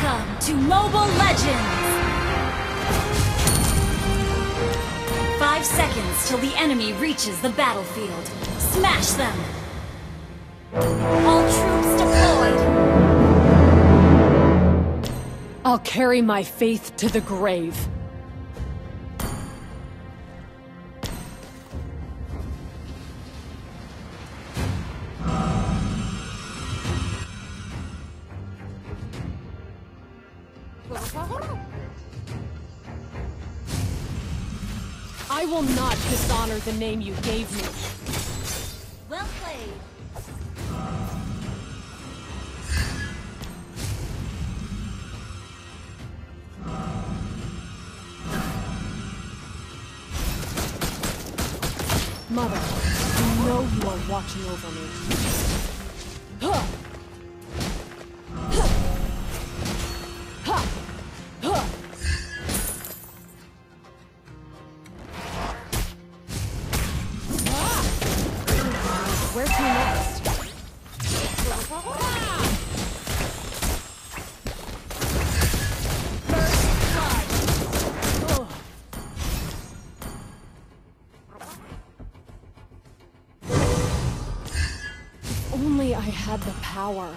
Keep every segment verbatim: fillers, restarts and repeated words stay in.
Welcome to Mobile Legends! Five seconds till the enemy reaches the battlefield. Smash them! All troops deployed! I'll carry my faith to the grave. I will not dishonor the name you gave me. Well played. Mother, you know you are watching over me. Huh. Huh. Huh. Huh. Where to next? First blood. Ugh. If only I had the power.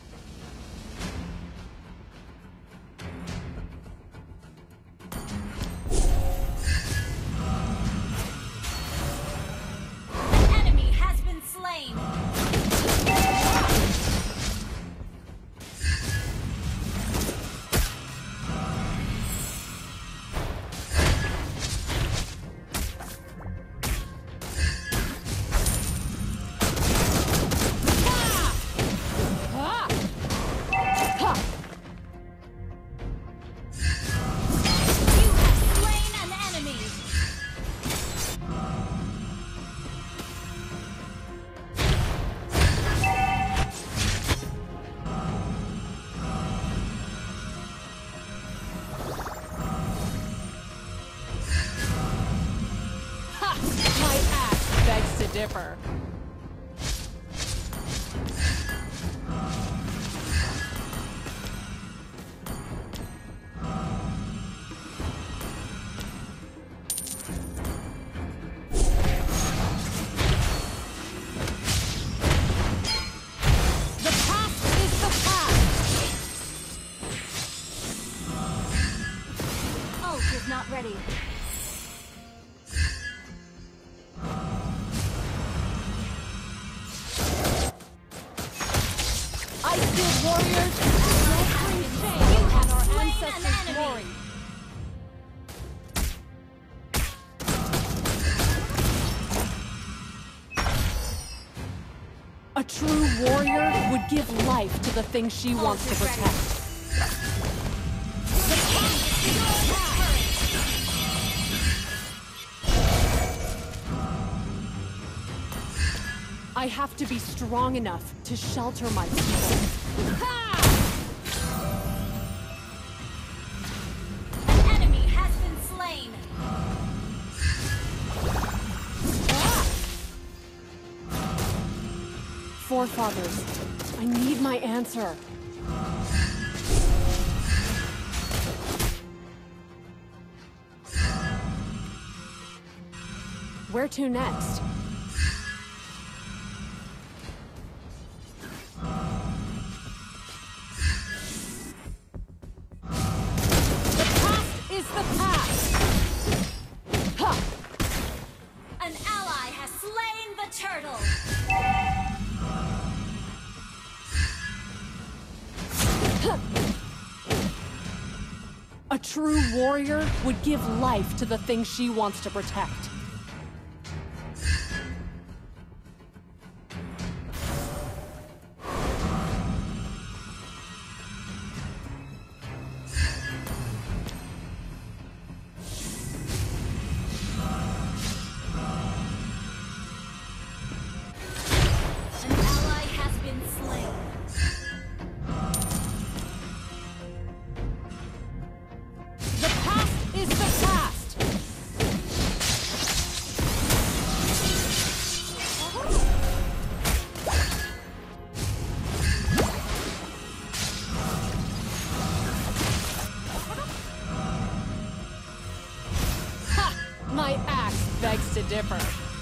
Differ. The past is the past. Ult is not ready. Warriors, no free shame on our ancestors' glory. A true warrior would give life to the thing she wants to protect. I have to be strong enough to shelter my people. An enemy has been slain. Forefathers, I need my answer. Where to next? Turtle! A true warrior would give life to the thing she wants to protect. differ.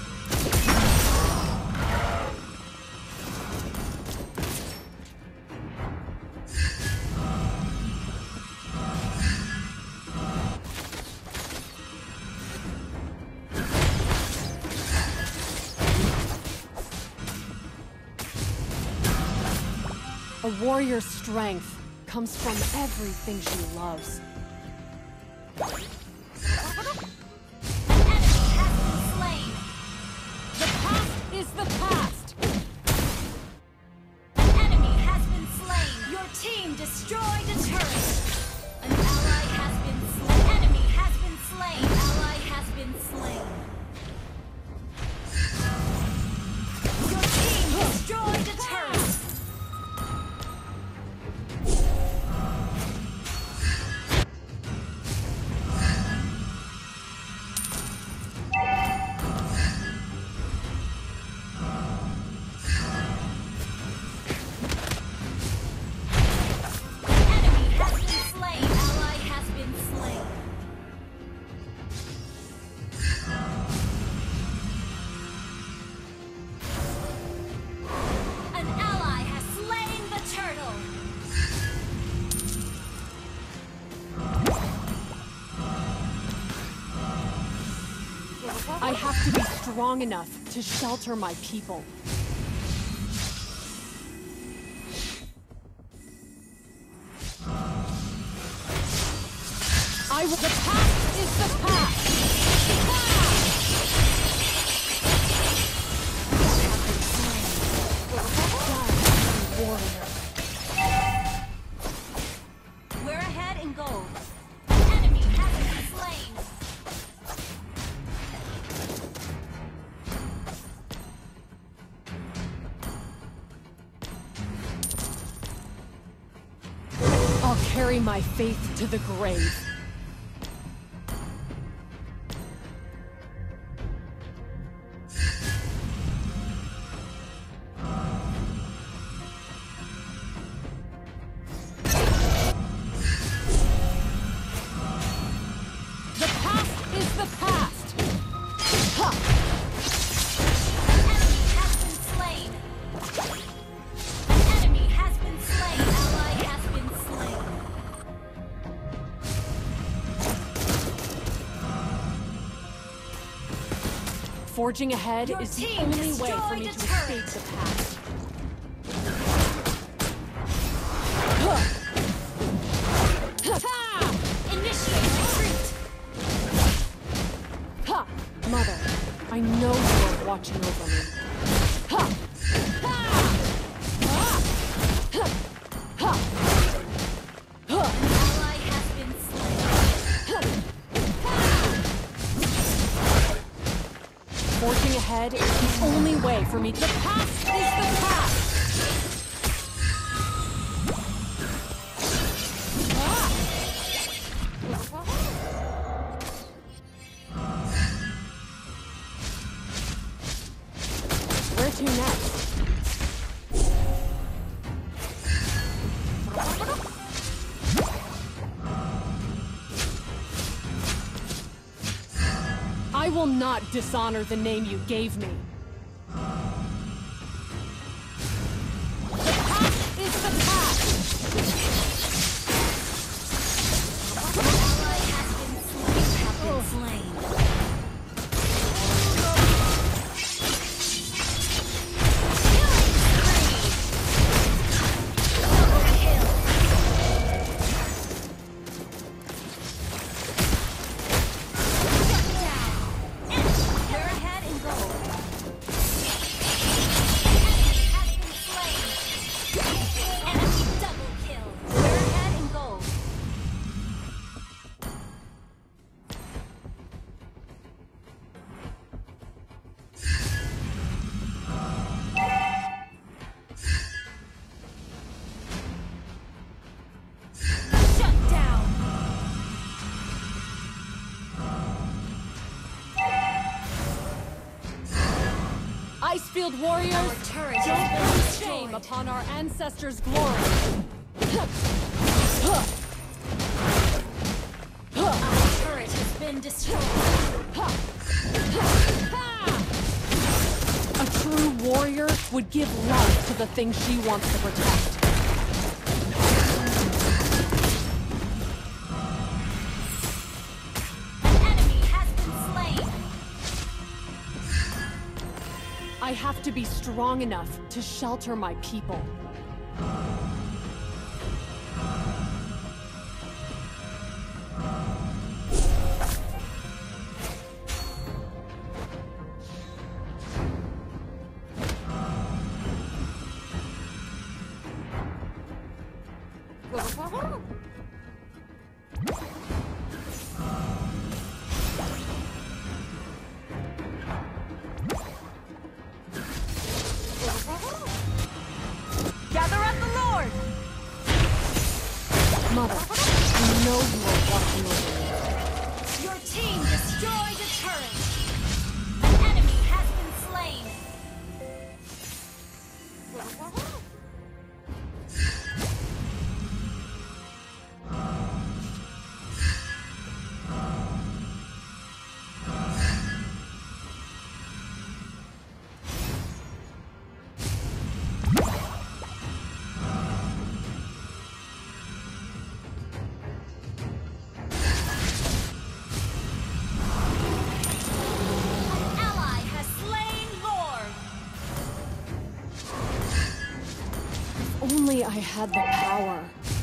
A warrior's strength comes from everything she loves. An enemy has been slain. The past is the past! An enemy has been slain. Your team destroyed a turret. An ally has been slain. An enemy has been slain. Ally has been slain. Your team destroyed a turret. I have to be strong enough to shelter my people. I will- The past is the past! Warrior. We're ahead in gold. An enemy has been slain. I'll carry my faith to the grave. The past is the past! Ha! An enemy has been slain. An enemy has been slain. Ally has been slain. Forging ahead Your is the team only way for me to destroyed a turret. escape the past. Initiate retreat. Ha! Mother, I know you are watching over me. Ha! Ha! Ha! Ha! Ha! Ally has been slain. Forging ahead is the only way for me to- The past is the past! Ah! Where to next? I will not dishonor the name you gave me. The past is the past! Ally has been slain. Have been slain. Icefield warriors, Our turret has don't been put destroyed. shame upon our ancestors' glory. Our turret has been destroyed. A true warrior would give life to the thing she wants to protect. An enemy has been slain. I have to be strong enough to shelter my people. Gather at the Lord. Mother, I know you are watching over me. Your team destroyed a turret. An enemy has been slain. Only I had the power.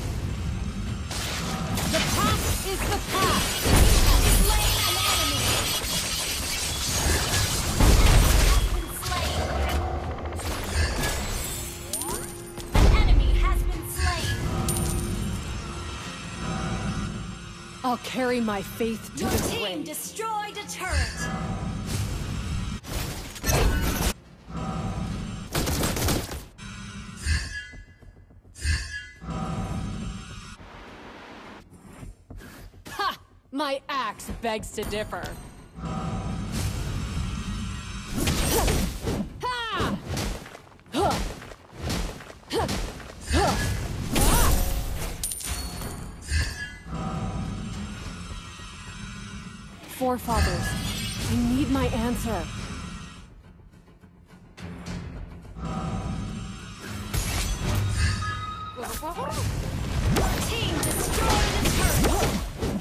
The past is the past! Slain an enemy! An enemy has been slain! I'll carry my faith to Your the team grave. destroyed a turret! My axe begs to differ. Forefathers, I need my answer. Your team destroyed a turret!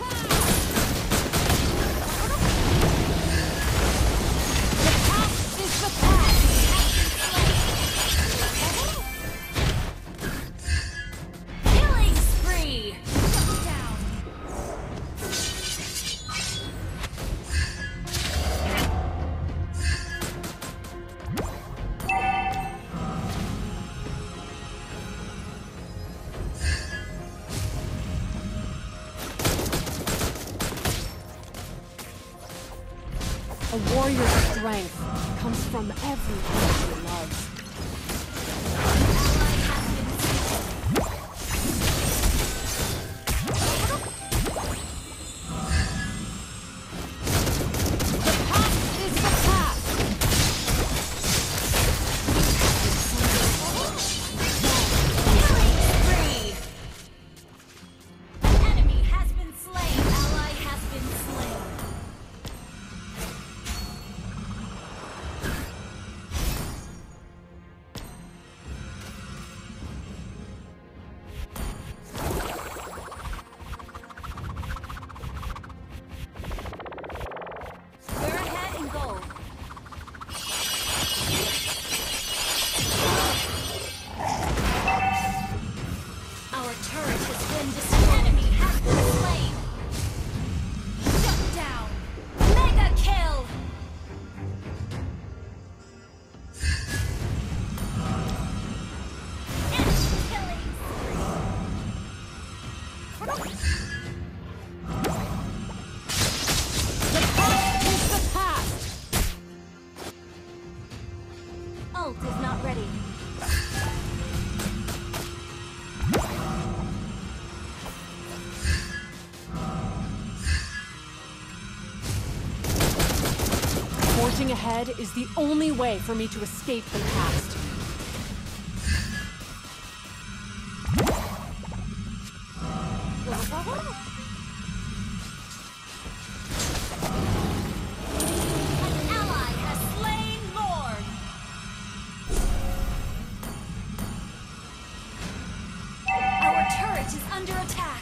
Killing spree! Down. A warrior's strength comes from everything he loves. Ult is not ready. Forging ahead is the only way for me to escape the past. is under attack.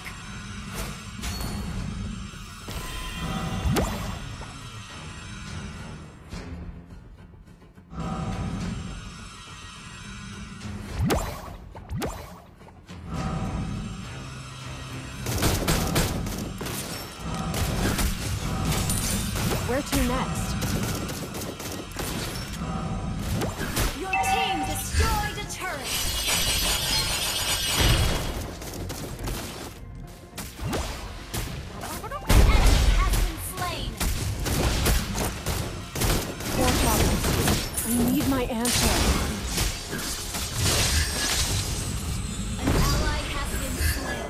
Where to next? Your team destroyed a turret. Enemy has been slain. Poor Father. I need my answer. An ally has been slain.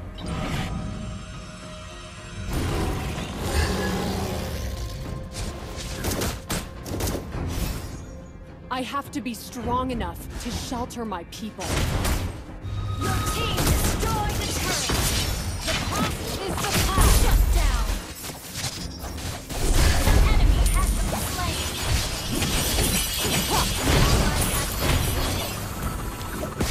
I have to be strong enough to shelter my people. Your team destroyed the turret. The past is the past. Shut down. An enemy has been slain. An ally has been slain.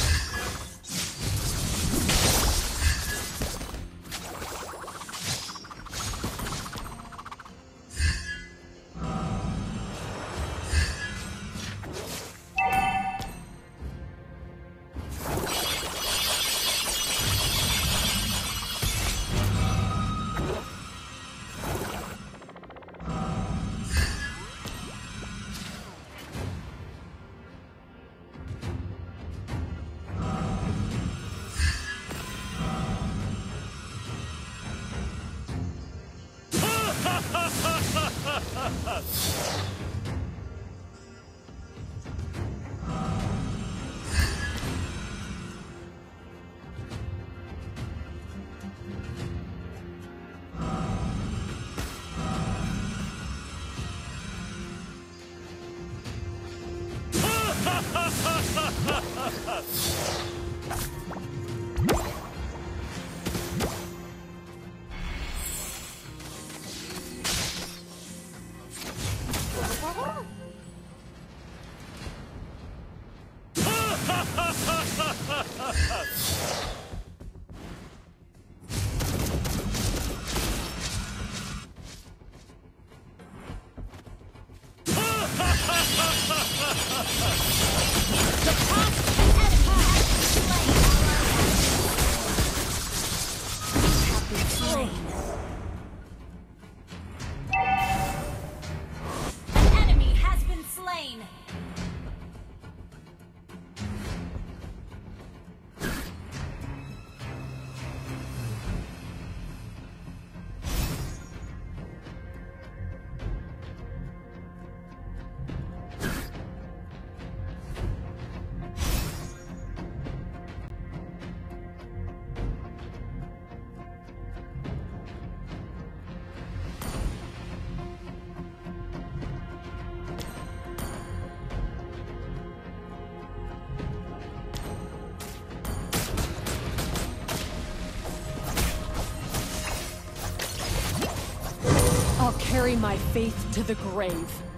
I'll carry my faith to the grave.